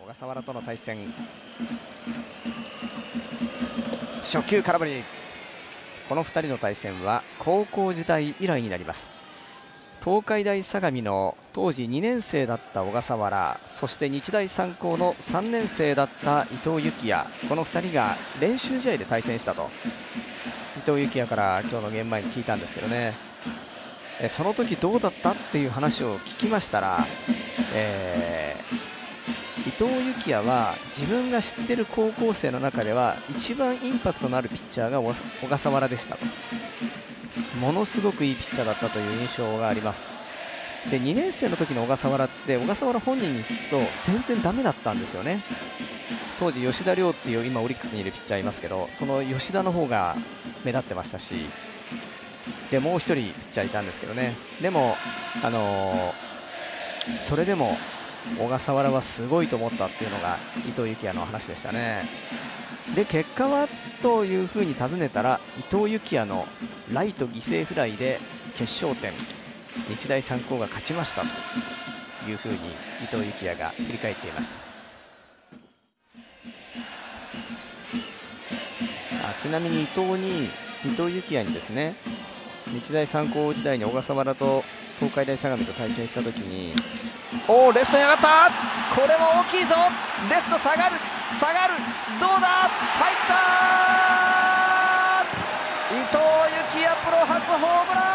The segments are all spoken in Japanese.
小笠原との対戦、初球空振り。この2人の対戦は高校時代以来になります。東海大相模の当時2年生だった小笠原、そして日大三高の3年生だった伊藤幸也、この2人が練習試合で対戦したと伊藤幸也から今日のゲーム前に聞いたんですけどね、その時どうだったっていう話を聞きましたら、伊藤幸也は自分が知ってる高校生の中では一番インパクトのあるピッチャーが小笠原でしたと。ものすごくいいピッチャーだったという印象があります。で2年生の時の小笠原って小笠原本人に聞くと全然ダメだったんですよね。当時吉田亮っていう今オリックスにいるピッチャーいますけど、その吉田の方が目立ってましたし、でもう1人ピッチャーいたんですけどね。でも、それでも小笠原はすごいと思ったっていうのが伊藤幸也の話でしたね。で結果はというふうに尋ねたら、伊藤幸也のライト犠牲フライで決勝点、日大三高が勝ちましたというふうに伊藤幸也が振り返っていました。ちなみに伊藤幸也にですね、日大三高時代に小笠原と東海大相模と対戦したときに、レフトに上がった、これは大きいぞ、レフト下がる、どうだ、入った、伊藤幸也プロ初ホームラ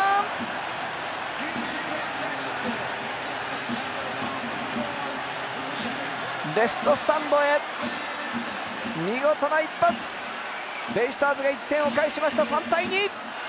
ン、レフトスタンドへ見事な一発、ベイスターズが1点を返しました。3対2。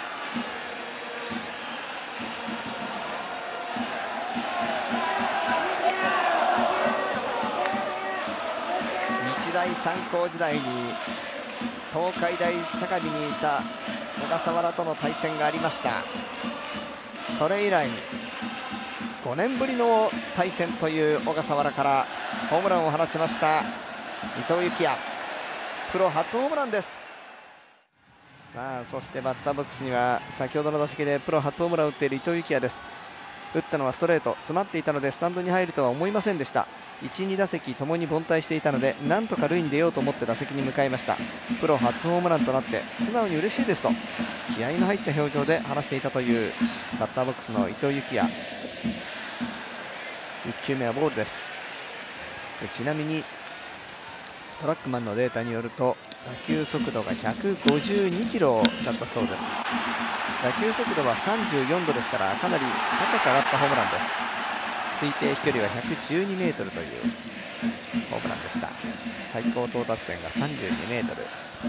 日大三高時代に東海大相模にいた小笠原との対戦がありました。それ以来5年ぶりの対戦という小笠原からホームランを放ちました伊藤幸也、プロ初ホームランです。さあそしてバッターボックスには先ほどの打席でプロ初ホームランを打っている伊藤幸也です。打ったのはストレート、詰まっていたのでスタンドに入るとは思いませんでした。1、2打席ともに凡退していたのでなんとか塁に出ようと思って打席に向かいました。プロ初ホームランとなって素直に嬉しいですと気合いの入った表情で話していたというバッターボックスの伊藤幸也。1球目はボールです。ちなみにトラックマンのデータによると打球速度が152キロだったそうです。打球速度は34度ですからかなり高く上がったホームランです。推定飛距離は112メートルというホームランでした。最高到達点が32メートル。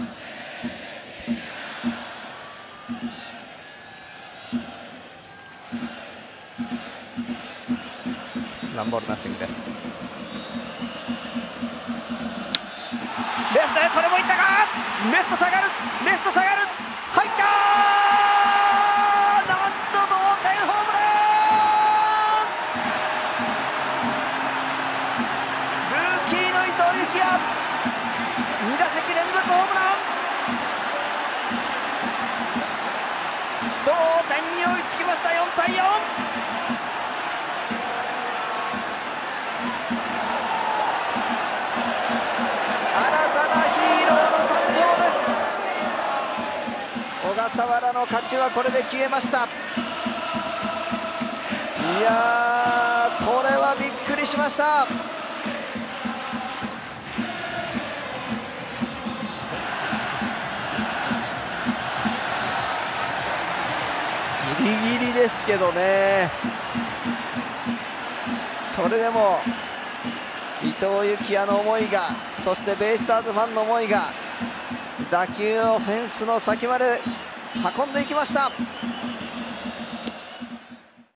ワンボールナッシングです。レフトへ、これもいったか、レフト下がる、入ったー、なんと同点ホームラン、ルーキーの伊藤幸也2打席連続ホームラン、同点に追いつきました。4対4。小笠原の勝ちはこれで消えました。いやー、これはびっくりしました。ギリギリですけどね。それでも伊藤幸也の思いが、そしてベイスターズファンの思いが打球をフェンスの先まで運んでいきました。